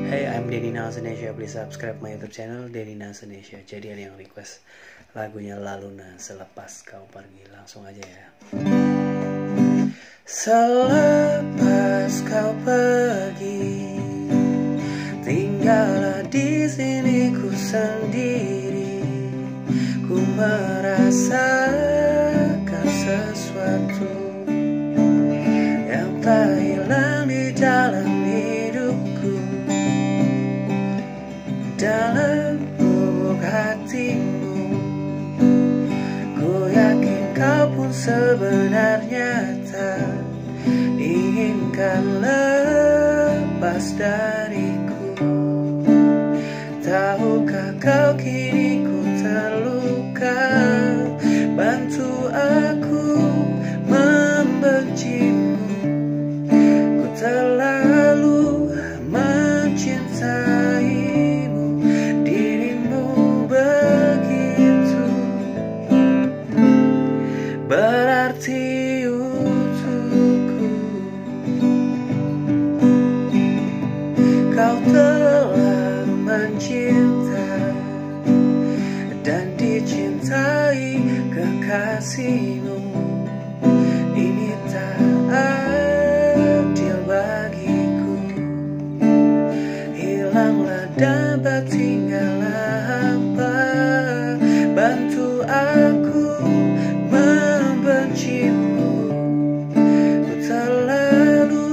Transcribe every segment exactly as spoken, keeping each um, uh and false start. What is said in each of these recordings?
Hey, I'm Denny Nasanesha. Please subscribe my YouTube channel Denny Nasanesha. Jadi ada yang request lagunya Laluna Selepas Kau Pergi. Langsung aja ya. Selepas kau pergi, tinggallah di sini ku sendiri. Ku merasakan sesuatu yang tak hilang di dalam hidupku, dalam lubuk hatimu. Ku yakin kau pun sebenarnya tak inginkan lepas dariku. Tahukah kau kini ku terluka? Bantu aku membencimu. Ku terlalu mencintaimu, dirimu begitu berarti untukku. Kau telah mencinta dan dicintai kekasihmu. Ini tak adil bagiku. Hilanglah dapat tinggallah hampa. Bantu aku membencimu. Ku terlalu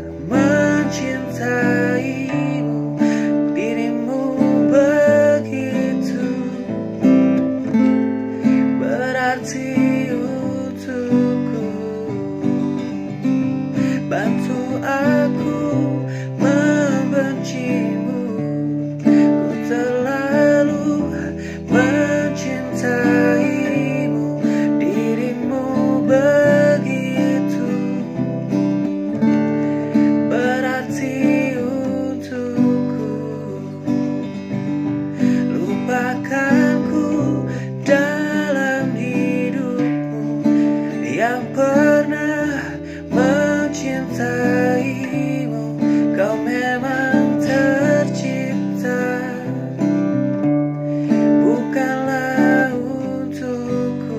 mencintaimu, dirimu begitu berarti untukku. Bantu aku membencimu. Ku terlalu mencintaimu, dirimu begitu berarti untukku. Lupakanku dalam hidupmu yang pernah mencintaimu. Kau memang tercipta bukanlah untukku.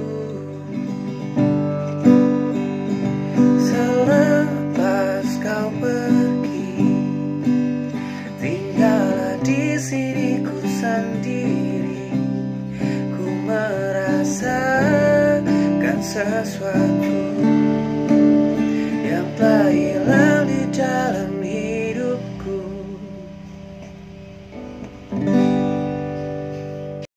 Selepas kau pergi, tinggallah di sini ku sendiri. Ku merasakan sesuatu